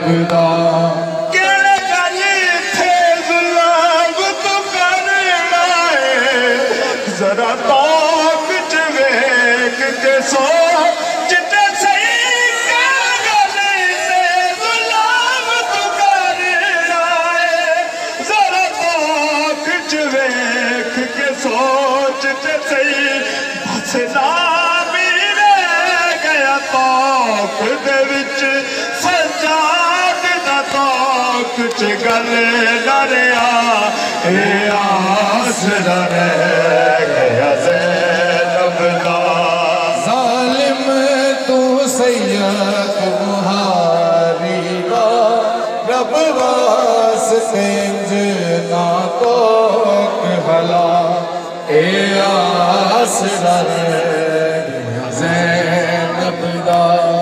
زینب دا کیڑے گل تھے ظلم تو کرنا ہے ذرا توک ویکھ کے سوچ تے صحیح کیڑے گل تھے ظلم تو کرنا ہے ذرا توک ویکھ کے سوچ تے صحیح بس نام ہی رہ گیا توک دے وچ سجاد دا توک چ گل نہ رہیا اے آسرا رہ گیا زینب دا ظالم تو سید مہاری دا رب واسطے جنا توک بھلا اے آسرا رہ گیا زینب دا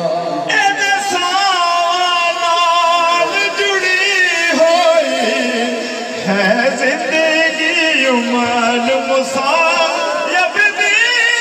زندگی عمر مصائب دی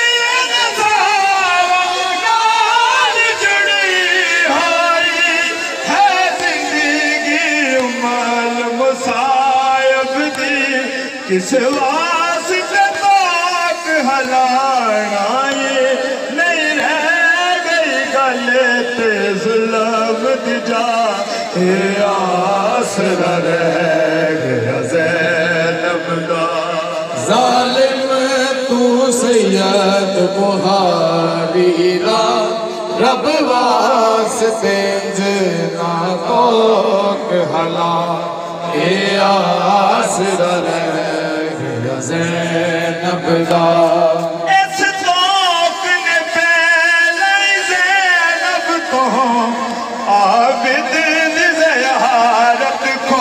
نال جڑی ہوئی ہے زندگی عمر مصائب دی کس واسطے توک ہلانا یہ نہیں رہ گئی گل تے ظلم دی جا اے آسرا رہ گیا زینب دا ظالم تو سید مہاری دا رب واسطے جنا توک ہلا اے آسرا رہ گیا زینب دا اس توک نے پہلے زینب تو عابد دی زیارت کھو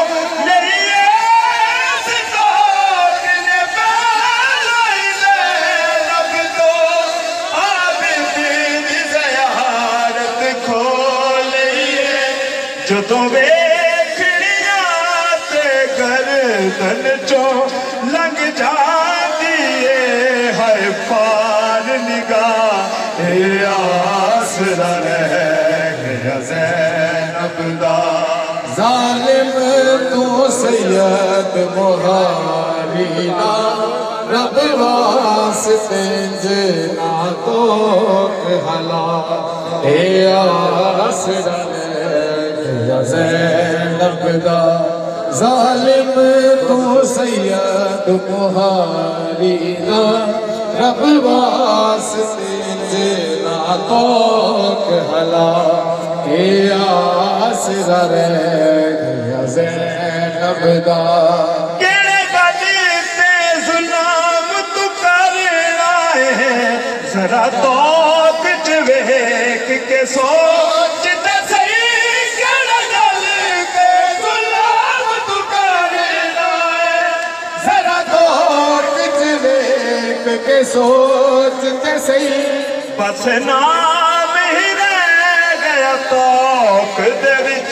جدوں ویکھنیاں تے گردن چوں لنگ جاندی اے ہائے پار نگاہ اے آسرا رہ گیا زینب دا ظالم تو سید مہاری دا رب واسطے جنا توک ہلا اے آسرا یا زینب دا ظالم تو سید مہاری دا رب واسطے جنا توک ہلا اے آسرا رہ گیا زینب دا کیڑے گل تے ظلم تو کرنا ہے ذرا توک چ ویکھ کے سوچ تے صحیح کیڑے گل تے ظلم تو کرنا ہے ذرا توک چ ویکھ کے سوچ تے صحیح بس نام ہی رہ گیا توک دے وچ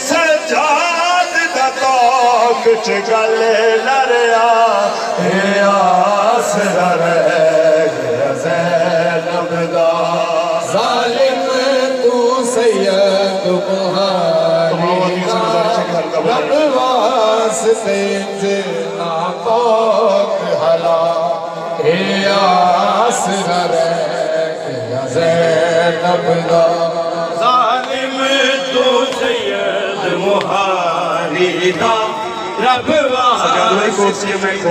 سجاد دا توک چ گل نہ رہیا اے آسرا رہ گیا زینب دا ظالم تو سید مہاری دا رب واسطے جنا توک ہلا اے آسرا رہ گیا زینب دا ظالم تو سید مہاری دا رب واسطے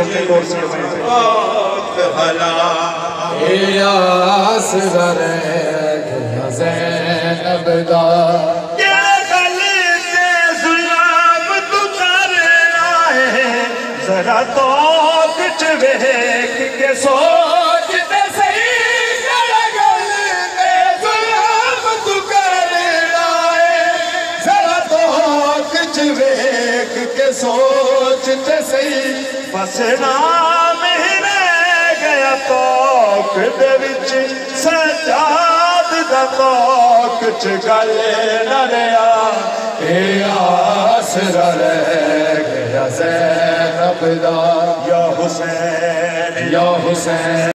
توک ہلا اے آسرا رہ گیا زینب دا یہ گل تے ظلم تو کرنا ہے ذرا توک چ ویکھ کے سوچ تے صحیح کیڑے گل تے ظلم تو کرنا ہے ذرا توک چ ویکھ کے سوچ تے صحیح بس نام ہی رہ گیا توک دے وچ سجاد دا توک چ گل نہ رہیا اے آسرا رہ گیا زینب دا یا حسین